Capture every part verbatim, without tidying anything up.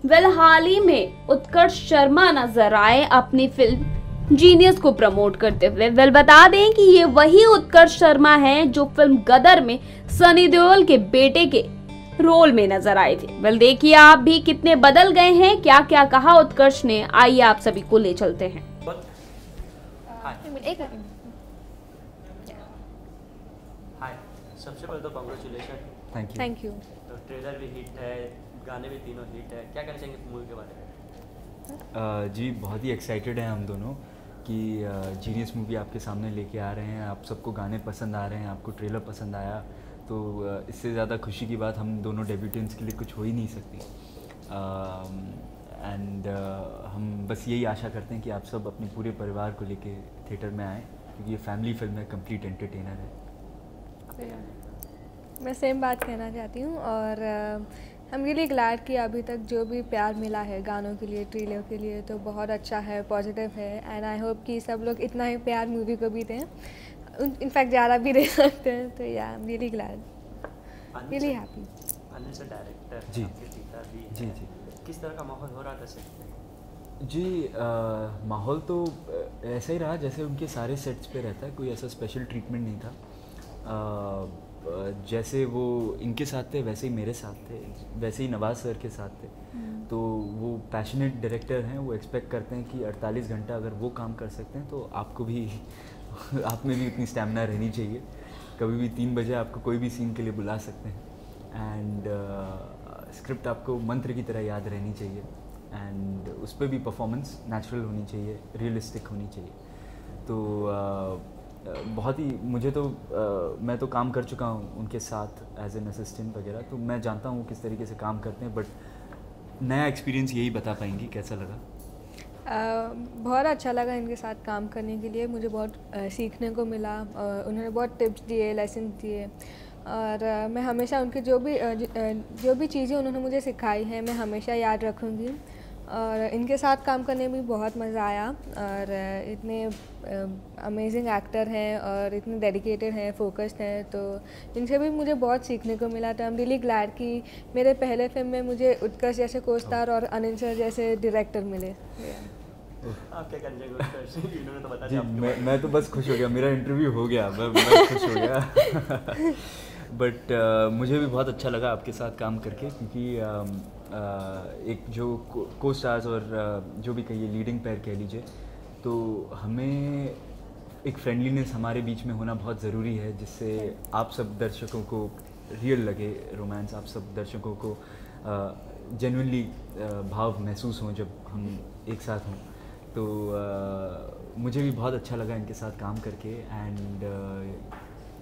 Well हाल ही में उत्कर्ष शर्मा नजर आए अपनी फिल्म जीनियस को प्रमोट करते हुए। वेल बता दें कि ये वही उत्कर्ष शर्मा हैं जो फिल्म गदर में सनी देओल के बेटे के रोल में नजर आए थे। वेल देखिए आप भी कितने बदल गए हैं, क्या क्या कहा उत्कर्ष ने, आइए आप सभी को ले चलते हैं। एक हाय, सबसे पहले तो congratulation. Thank you thank you. तो ट्रेलर भी हिट है, गाने भी तीनों हिट है, क्या कहना चाहेंगे मूवी के बारे में? uh, जी बहुत ही एक्साइटेड हैं हम दोनों कि जीनियस मूवी आपके सामने लेके आ रहे हैं। आप सबको गाने पसंद आ रहे हैं, आपको ट्रेलर पसंद आया, तो uh, इससे ज़्यादा खुशी की बात हम दोनों डेब्यूटेंट्स के लिए कुछ हो ही नहीं सकती। एंड uh, uh, हम बस यही आशा करते हैं कि आप सब अपने पूरे परिवार को लेके थिएटर में आएँ, क्योंकि ये फैमिली फिल्म है, कंप्लीट एंटरटेनर है। मैं सेम बात कहना चाहती हूँ और हम रियली ग्लैड कि अभी तक जो भी प्यार मिला है गानों के लिए, ट्रेलर के लिए, तो बहुत अच्छा है, पॉजिटिव है। एंड आई होप कि सब लोग इतना ही प्यार मूवी को भी दें, इनफैक्ट ज़्यादा भी दे सकते हैं। तो या I am really glad, really happy. Anil sir director, जी आपके पिता भी जी हैं। जी किस तरह का माहौल हो रहा था सेट? जी आ, माहौल तो ऐसा ही रहा जैसे उनके सारे सेट्स पे रहता है, कोई ऐसा स्पेशल ट्रीटमेंट नहीं था। आ, जैसे वो इनके साथ थे वैसे ही मेरे साथ थे, वैसे ही नवाज़ सर के साथ थे। तो वो पैशनेट डायरेक्टर हैं, वो एक्सपेक्ट करते हैं कि अड़तालीस घंटा अगर वो काम कर सकते हैं तो आपको भी आप में भी उतनी स्टैमिना रहनी चाहिए। कभी भी तीन बजे आपको कोई भी सीन के लिए बुला सकते हैं। एंड स्क्रिप्ट आपको मंत्र की तरह याद रहनी चाहिए, एंड उस पर भी परफॉर्मेंस नेचुरल होनी चाहिए, रियलिस्टिक होनी चाहिए। तो uh, बहुत ही मुझे तो आ, मैं तो काम कर चुका हूँ उनके साथ एज एन असिस्टेंट वगैरह, तो मैं जानता हूँ किस तरीके से काम करते हैं। बट नया एक्सपीरियंस यही बता पाएंगी कैसा लगा। Uh, बहुत अच्छा लगा इनके साथ काम करने के लिए, मुझे बहुत uh, सीखने को मिला। uh, उन्होंने बहुत टिप्स दिए, लेसन दिए, और uh, मैं हमेशा उनके जो भी uh, जो भी चीज़ें उन्होंने मुझे सिखाई हैं मैं हमेशा याद रखूँगी। और इनके साथ काम करने में भी बहुत मज़ा आया। और इतने अमेजिंग एक्टर हैं और इतने डेडिकेटेड हैं, फोकस्ड हैं, तो इनसे भी मुझे बहुत सीखने को मिला। तो आई एम रियली ग्लैड कि मेरे पहले फिल्म में मुझे उत्कर्ष जैसे को स्टार और अनिल सर जैसे डायरेक्टर मिले। आप क्या कहना चाहेंगे? इन्होंने तो बता जी दिया। मैं मैं तो बस खुश हो गया, मेरा इंटरव्यू हो गया, मैं मैं खुश हो गया। बट uh, मुझे भी बहुत अच्छा लगा आपके साथ काम करके, क्योंकि uh, uh, एक जो को स्टार्स और uh, जो भी कहिए लीडिंग पेयर कह लीजिए, तो हमें एक फ्रेंडलीनेस हमारे बीच में होना बहुत ज़रूरी है, जिससे आप सब दर्शकों को रियल लगे रोमांस, आप सब दर्शकों को जेन्युइनली uh, uh, भाव महसूस हों जब हम एक साथ हों। तो uh, मुझे भी बहुत अच्छा लगा इनके साथ काम करके, एंड uh,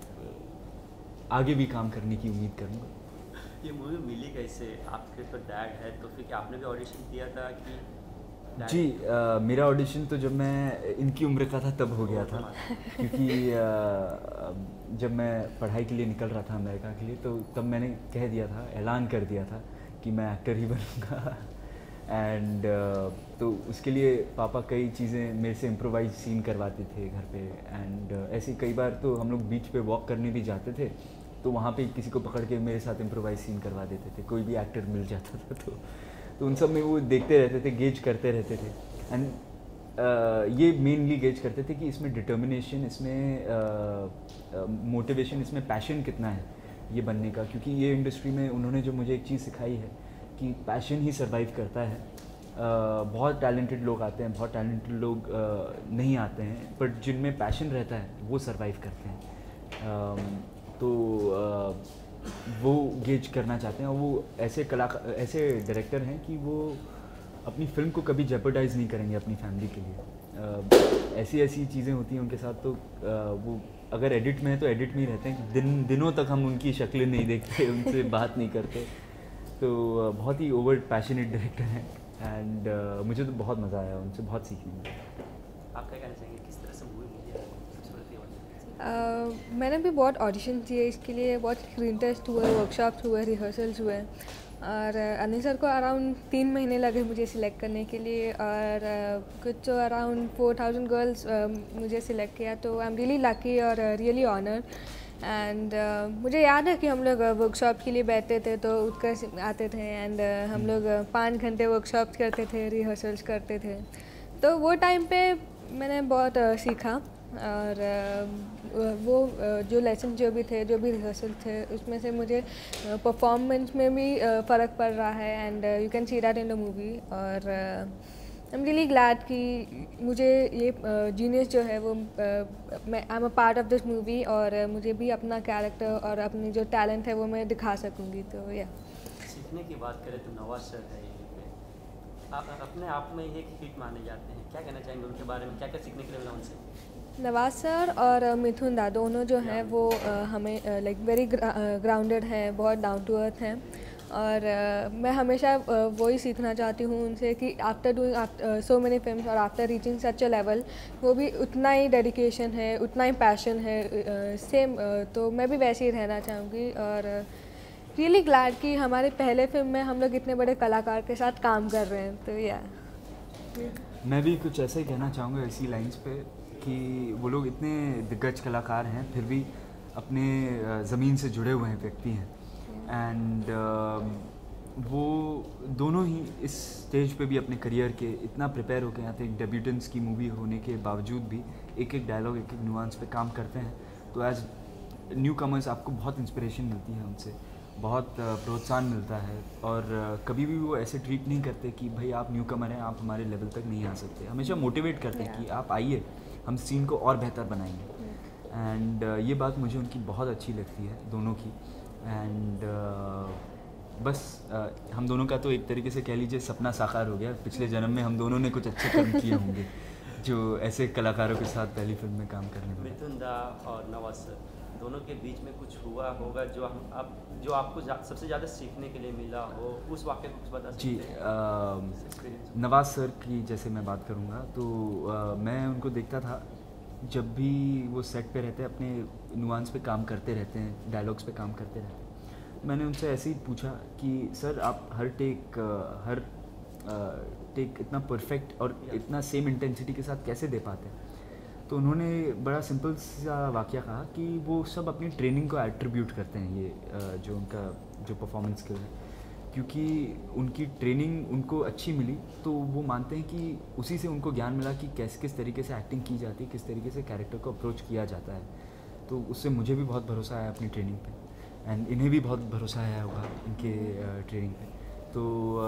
आगे भी काम करने की उम्मीद करूँगा। ये मूवी मिली कैसे? आपके तो डैड है, तो फिर क्या आपने भी ऑडिशन दिया था कि? जी आ, मेरा ऑडिशन तो जब मैं इनकी उम्र का था तब हो गया था, क्योंकि आ, जब मैं पढ़ाई के लिए निकल रहा था अमेरिका के लिए, तो तब मैंने कह दिया था, ऐलान कर दिया था कि मैं एक्टर ही बनूँगा। एंड uh, तो उसके लिए पापा कई चीज़ें मेरे से इम्प्रोवाइज सीन करवाते थे घर पे। एंड uh, ऐसे कई बार तो हम लोग बीच पे वॉक करने भी जाते थे, तो वहाँ पे किसी को पकड़ के मेरे साथ इम्प्रोवाइज सीन करवा देते थे, कोई भी एक्टर मिल जाता था तो तो उन सब में वो देखते रहते थे, गेज करते रहते थे। एंड uh, ये मेनली गेज करते थे कि इसमें डिटर्मिनेशन, इसमें मोटिवेशन, uh, इसमें पैशन कितना है ये बनने का, क्योंकि ये इंडस्ट्री में उन्होंने जो मुझे एक चीज़ सिखाई है कि पैशन ही सरवाइव करता है। uh, बहुत टैलेंटेड लोग आते हैं, बहुत टैलेंटेड लोग uh, नहीं आते हैं, बट जिनमें पैशन रहता है वो सरवाइव करते हैं। uh, तो uh, वो गेज करना चाहते हैं, और वो ऐसे कलाकार, ऐसे डायरेक्टर हैं कि वो अपनी फिल्म को कभी जेपर्डाइज नहीं करेंगे अपनी फैमिली के लिए। uh, ऐसी ऐसी चीज़ें होती हैं उनके साथ, तो uh, वो अगर एडिट में है तो एडिट में ही रहते हैं, दिन दिनों तक हम उनकी शक्लें नहीं देखते, उनसे बात नहीं करते। तो बहुत ही ओवर पैशनेट डायरेक्टर हैं, एंड uh, मुझे तो बहुत मज़ा आया, उनसे बहुत सीखने मिला। आप क्या कहना चाहेंगे, किस तरह से मूवी मिली है? uh, मैंने भी बहुत ऑडिशन दिए इसके लिए, बहुत स्क्रीन टेस्ट हुए, वर्कशॉप्स हुए, रिहर्सल्स हुए, और अनिल सर को अराउंड तीन महीने लगे मुझे सिलेक्ट करने के लिए, और कुछ तो अराउंड फोर थाउजेंड गर्ल्स मुझे सिलेक्ट किया, तो आई एम रियली लकी और रियली ऑनर्ड। एंड मुझे याद है कि हम लोग वर्कशॉप के लिए बैठते थे तो उत्कर्ष आते थे, एंड uh, हम लोग पाँच घंटे वर्कशॉप करते थे, रिहर्सल्स करते थे। तो वो टाइम पे मैंने बहुत uh, सीखा, और uh, वो uh, जो लेसन जो भी थे, जो भी रिहर्सल थे, उसमें से मुझे परफॉर्मेंस uh, में भी uh, फ़र्क पड़ रहा है, and you can see that in the movie. और आई एम रियली ग्लैड कि मुझे ये जीनियस uh, जो है वो uh, मैं I am a part of this movie, और uh, मुझे भी अपना कैरेक्टर और अपनी जो टैलेंट है वो मैं दिखा सकूँगी। तो या सीखने की बात करें तो नवाज सर है यहीं पे, आप अपने आप में एक हिट माने जाते हैं, क्या कहना चाहेंगे उनके बारे में, क्या क्या सीखने के लिए मिला उनसे? नवाज सर और uh, मिथुन दा दोनों जो हैं वो uh, हमें लाइक वेरी ग्राउंडेड हैं, बहुत डाउन टू अर्थ हैं, और uh, मैं हमेशा uh, वही सीखना चाहती हूँ उनसे कि after doing so many films और after reaching such a level, वो भी उतना ही डेडिकेशन है, उतना ही पैशन है सेम, uh, uh, तो मैं भी वैसे ही रहना चाहूँगी। और रियली uh, ग्लैड कि हमारे पहले फिल्म में हम लोग इतने बड़े कलाकार के साथ काम कर रहे हैं। तो या मैं भी कुछ ऐसा ही कहना चाहूँगा इसी लाइंस पे कि वो लोग इतने दिग्गज कलाकार हैं फिर भी अपने ज़मीन से जुड़े हुए हैं व्यक्ति हैं, एंड uh, वो दोनों ही इस स्टेज पे भी अपने करियर के इतना प्रिपेयर होकर यहाँ थे, एक डेब्यूटेंट्स की मूवी होने के बावजूद भी एक एक डायलॉग, एक एक नुआंस पे काम करते हैं। तो एज न्यू कमर्स आपको बहुत इंस्पिरेशन मिलती है उनसे, बहुत प्रोत्साहन मिलता है, और कभी भी वो ऐसे ट्रीट नहीं करते कि भाई आप न्यू कमर हैं, आप हमारे लेवल तक नहीं आ सकते। हमेशा मोटिवेट करते हैं कि आप आइए, हम सीन को और बेहतर बनाएंगे। एंड uh, ये बात मुझे उनकी बहुत अच्छी लगती है, दोनों की। एंड uh, बस uh, हम दोनों का तो एक तरीके से कह लीजिए सपना साकार हो गया। पिछले जन्म में हम दोनों ने कुछ अच्छे कर्म किए होंगे जो ऐसे कलाकारों के साथ पहली फिल्म में काम करने में। मिथुन दा और नवाज सर दोनों के बीच में कुछ हुआ होगा जो हम आप जो आपको सबसे ज़्यादा सीखने के लिए मिला हो, उस वाक़े को कुछ बता सकते हैं? जी, आ, नवाज सर की जैसे मैं बात करूँगा तो आ, मैं उनको देखता था जब भी वो सेट पे रहते हैं, अपने नुआंस पे काम करते रहते हैं, डायलॉग्स पे काम करते रहते हैं। मैंने उनसे ऐसे ही पूछा कि सर आप हर टेक हर टेक इतना परफेक्ट और इतना सेम इंटेंसिटी के साथ कैसे दे पाते हैं? तो उन्होंने बड़ा सिंपल सा वाक़या कहा कि वो सब अपनी ट्रेनिंग को एट्रीब्यूट करते हैं, ये जो उनका जो परफॉर्मेंस स्किल है, क्योंकि उनकी ट्रेनिंग उनको अच्छी मिली तो वो मानते हैं कि उसी से उनको ज्ञान मिला कि कैसे किस तरीके से एक्टिंग की जाती है, किस तरीके से कैरेक्टर को अप्रोच किया जाता है। तो उससे मुझे भी बहुत भरोसा आया अपनी ट्रेनिंग पे, एंड इन्हें भी बहुत भरोसा आया होगा इनके ट्रेनिंग पे। तो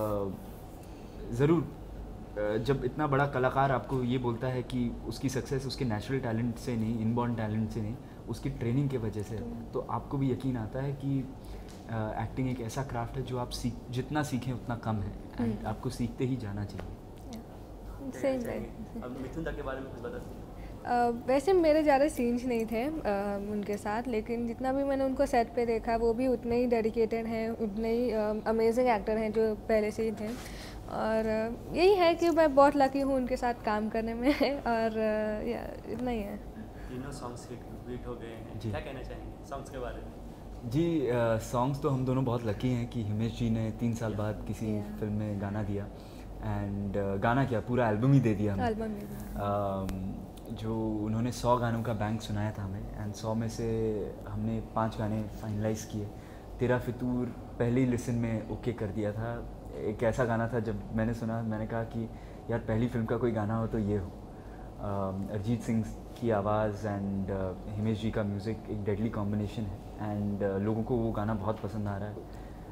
ज़रूर जब इतना बड़ा कलाकार आपको ये बोलता है कि उसकी सक्सेस उसके नेचुरल टैलेंट से नहीं, इनबॉर्न टैलेंट से नहीं, उसकी ट्रेनिंग के वजह से, तो आपको भी यकीन आता है कि एक्टिंग uh, एक ऐसा क्राफ्ट है जो आप सीख जितना सीखें उतना कम है, एंड आपको सीखते ही जाना चाहिए। सेम है। अब मिथुन दा के बारे में कुछ बता सकते हैं? Uh, वैसे मेरे ज़्यादा सीन्स नहीं थे uh, उनके साथ, लेकिन जितना भी मैंने उनको सेट पे देखा वो भी उतने ही डेडिकेटेड हैं, उतने ही अमेजिंग uh, एक्टर हैं जो पहले से ही थे। और uh, यही है कि मैं बहुत लकी हूँ उनके साथ काम करने में और uh, या इतना ही है। तीनों सॉन्ग्स हिट हिट हो गए हैं, क्या कहना चाहेंगे सॉन्ग्स के बारे में? जी, सॉन्ग्स uh, तो हम दोनों बहुत लकी हैं कि हिमेश जी ने तीन साल बाद किसी yeah. फिल्म में गाना दिया, एंड uh, गाना क्या पूरा एल्बम ही दे दिया हमें। एल्बम दे दिया। uh, जो उन्होंने सौ गानों का बैंक सुनाया था हमें, एंड सौ में से हमने पांच गाने फाइनलाइज किए। तेरा फितूर पहले ही लिसन में ओके कर दिया था। एक ऐसा गाना था जब मैंने सुना मैंने कहा कि यार पहली फिल्म का कोई गाना हो तो ये हो। अरिजीत सिंह की आवाज़ एंड uh, हिमेश जी का म्यूज़िक एक डेडली कॉम्बिनेशन है, एंड uh, लोगों को वो गाना बहुत पसंद आ रहा है।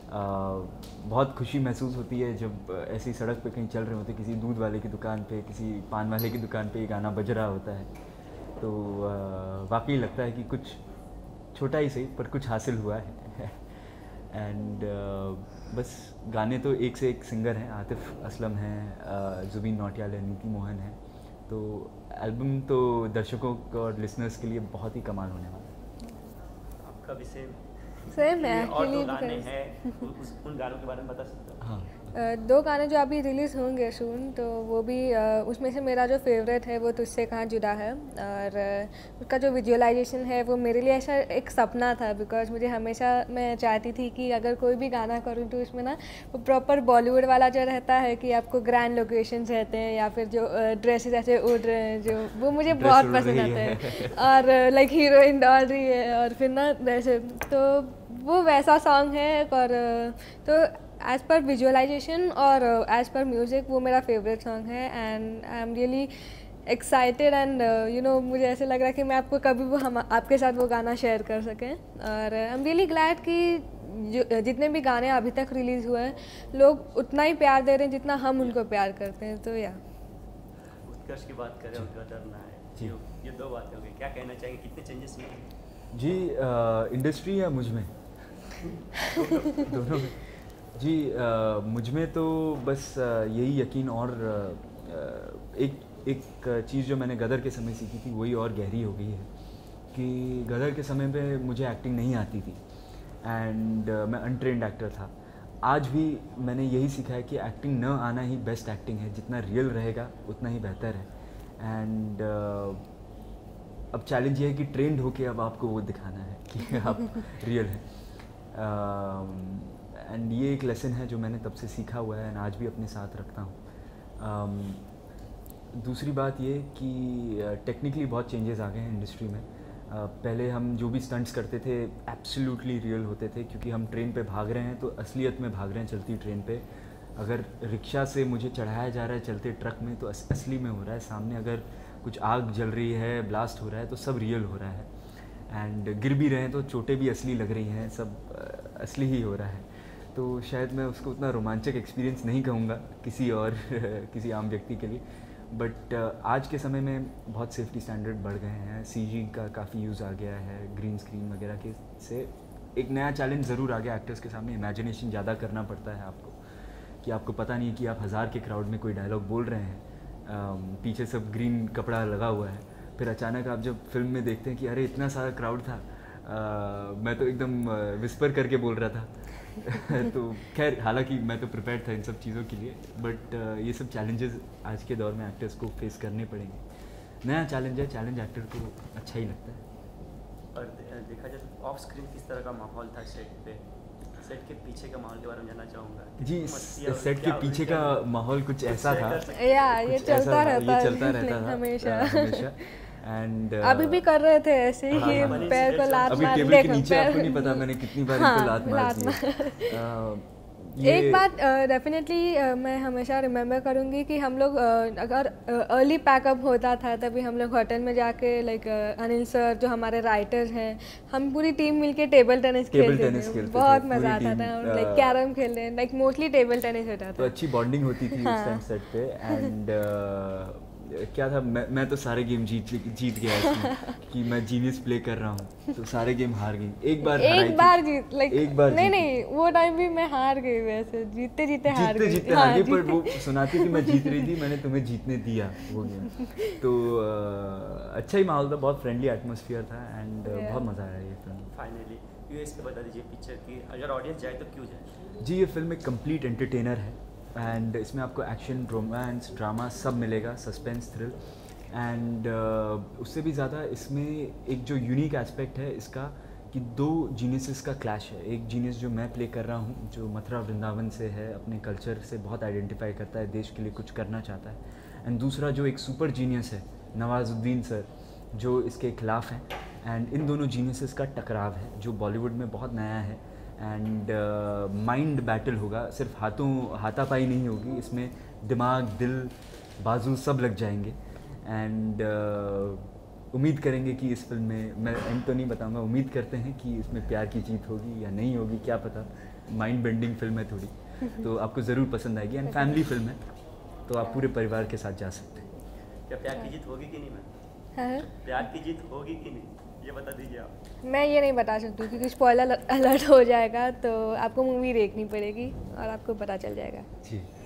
uh, बहुत खुशी महसूस होती है जब uh, ऐसी सड़क पे कहीं चल रहे होते, किसी दूध वाले की दुकान पे, किसी पान वाले की दुकान पे ये गाना बज रहा होता है, तो uh, वाकई लगता है कि कुछ छोटा ही सही पर कुछ हासिल हुआ है। एंड uh, बस गाने तो एक से एक सिंगर हैं, आतिफ असलम हैं, uh, जुबीन नौटियाल है, नीति मोहन है, तो एल्बम तो दर्शकों और लिसनर्स के लिए बहुत ही कमाल होने वाला है। आपका भी सेम सेम है और एक्चुअली तो गाने हैं, उस उन गानों के बारे में बता सकते हो? हाँ, दो गाने जो अभी रिलीज़ होंगे सून, तो वो भी उसमें से मेरा जो फेवरेट है वो तुझसे कहाँ जुदा है, और उसका जो विजुअलाइजेशन है वो मेरे लिए ऐसा एक सपना था, बिकॉज मुझे हमेशा मैं चाहती थी कि अगर कोई भी गाना करूँ तो उसमें ना वो प्रॉपर बॉलीवुड वाला जो रहता है कि आपको ग्रैंड लोकेशंस रहते हैं या फिर जो ड्रेसेस ऐसे उड़ रहे हैं, जो वो मुझे बहुत पसंद आते हैं, और लाइक हीरोइन दौड़ रही है और फिर ना वैसे, तो वो वैसा सॉन्ग है। और तो एज़ पर विजुअलाइजेशन और एज़ पर म्यूज़िक वो मेरा फेवरेट सॉन्ग है, and I am really excited and you know मुझे ऐसे लग रहा है कि मैं आपको कभी वो हम आपके साथ वो गाना शेयर कर सकें। और आई एम रियली ग्लैड कि जो जितने भी गाने अभी तक रिलीज़ हुए हैं लोग उतना ही प्यार दे रहे हैं जितना हम उनको प्यार करते हैं। तो या उत्कर्ष की बात करें और गदर ना है जी, ये दो बातें हो गई, क्या कहना चाहेंगे, कितने चेंजेस हुए जी इंडस्ट्री या मुझ में? दोनों में जी। आ, मुझ में तो बस आ, यही यकीन और आ, एक एक चीज़ जो मैंने गदर के समय सीखी थी वही और गहरी हो गई है कि गदर के समय पे मुझे एक्टिंग नहीं आती थी एंड uh, मैं अनट्रेंड एक्टर था। आज भी मैंने यही सीखा है कि एक्टिंग न आना ही बेस्ट एक्टिंग है, जितना रियल रहेगा उतना ही बेहतर है। एंड uh, अब चैलेंज ये है कि ट्रेंड होके अब आपको वो दिखाना है कि आप रियल हैं। एंड uh, ये एक लेसन है जो मैंने तब से सीखा हुआ है एंड आज भी अपने साथ रखता हूँ। um, दूसरी बात ये कि टेक्निकली uh, बहुत चेंजेस आ गए हैं इंडस्ट्री में। Uh, पहले हम जो भी स्टंट्स करते थे एब्सोल्युटली रियल होते थे, क्योंकि हम ट्रेन पे भाग रहे हैं तो असलियत में भाग रहे हैं चलती ट्रेन पे। अगर रिक्शा से मुझे चढ़ाया जा रहा है चलते ट्रक में तो अस, असली में हो रहा है। सामने अगर कुछ आग जल रही है, ब्लास्ट हो रहा है तो सब रियल हो रहा है। एंड गिर भी रहे हैं तो चोटें भी असली लग रही हैं, सब uh, असली ही हो रहा है। तो शायद मैं उसको उतना रोमांचक एक्सपीरियंस नहीं कहूँगा किसी और किसी आम व्यक्ति के लिए, बट uh, आज के समय में बहुत सेफ्टी स्टैंडर्ड बढ़ गए हैं, सीजी का काफ़ी यूज़ आ गया है, ग्रीन स्क्रीन वगैरह के से एक नया चैलेंज ज़रूर आ गया एक्टर्स के सामने। इमेजिनेशन ज़्यादा करना पड़ता है आपको, कि आपको पता नहीं है कि आप हज़ार के क्राउड में कोई डायलॉग बोल रहे हैं, uh, पीछे सब ग्रीन कपड़ा लगा हुआ है, फिर अचानक आप जब फिल्म में देखते हैं कि अरे इतना सारा क्राउड था, uh, मैं तो एकदम विस्पर करके बोल रहा था। तो खैर हालांकि मैं तो प्रिपेयर था इन सब चीज़ों के लिए, बट uh, ये सब चैलेंजेस आज के दौर में एक्टर्स को फेस करने पड़ेंगे। नया चैलेंज है, चैलेंज एक्टर को अच्छा ही लगता है। और देखा जाए तो ऑफ स्क्रीन किस तरह का माहौल था सेट पे, सेट के पीछे का माहौल के बारे में जानना चाहूँगा जी। सेट के पीछे का माहौल कुछ ऐसा था, या ये चलता रहता ये चलता रहता था हमेशा हमेशा। एंड uh, अभी भी कर रहे थे ऐसे ही, हाँ, पैर को लात अभी मार, टेबल के नीचे आपको नहीं पता मैंने कितनी बार हाँ, इनको लात मार दी। एक बात डेफिनेटली uh, uh, मैं हमेशा रिमेम्बर करूँगी कि हम लोग uh, अगर अर्ली uh, पैकअप होता था तभी हम लोग होटल में जाके लाइक uh, अनिल सर जो हमारे राइटर्स हैं, हम पूरी टीम मिलके टेबल टेनिस खेलते थे, बहुत मजा आता था। लाइक कैरम खेलते, लाइक मोस्टली टेबल टेनिस होता था, तो अच्छी बॉन्डिंग होती थी उस टाइम सेट पे। एंड क्या था, मैं मैं तो सारे गेम जीत जीत गया इसमें कि मैं जीनियस प्ले कर रहा हूँ, तो सारे गेम हार गई। एक बार एक बार जीत लाइक एक बार नहीं नहीं वो टाइम भी मैं हार गई, वैसे जीतते जीतते हार गई, जीतते हार गई, पर वो सुनाती थी मैं जीत रही थी, मैंने तुम्हें जीतने दिया वो गेम। तो अच्छा ही माहौल था, बहुत फ्रेंडली एटमोसफियर था एंड बहुत मज़ा आया ये फिल्म। फाइनली यूएस पे बता दीजिए पिक्चर की, अगर ऑडियंस जाए तो क्यों जाए? जी ये फिल्म एक कंप्लीट एंटरटेनर है एंड इसमें आपको एक्शन, रोमांस, ड्रामा सब मिलेगा, सस्पेंस, थ्रिल एंड uh, उससे भी ज़्यादा इसमें एक जो यूनिक एस्पेक्ट है इसका कि दो जीनियसेस का क्लैश है। एक जीनियस जो मैं प्ले कर रहा हूँ जो मथुरा वृंदावन से है, अपने कल्चर से बहुत आइडेंटिफाई करता है, देश के लिए कुछ करना चाहता है, एंड दूसरा जो एक सुपर जीनियस है नवाजुद्दीन सर जो इसके खिलाफ हैं। एंड इन दोनों जीनियसेस का टकराव है जो बॉलीवुड में बहुत नया है एंड माइंड बैटल होगा, सिर्फ हाथों हाथापाई नहीं होगी, इसमें दिमाग, दिल, बाजू सब लग जाएंगे। एंड uh, उम्मीद करेंगे कि इस फिल्म में, मैं एंड तो नहीं बताऊंगा, उम्मीद करते हैं कि इसमें प्यार की जीत होगी या नहीं होगी क्या पता, माइंड बेंडिंग फिल्म है थोड़ी, तो आपको ज़रूर पसंद आएगी एंड फैमिली फिल्म है तो आप पूरे परिवार के साथ जा सकते हैं। क्या प्यार की जीत होगी कि नहीं? मैं प्यार की जीत होगी कि नहीं ये बता दीजिए आप। मैं ये नहीं बता सकती क्योंकि स्पॉइलर अलर्ट हो जाएगा, तो आपको मूवी देखनी पड़ेगी और आपको पता चल जाएगा। जी।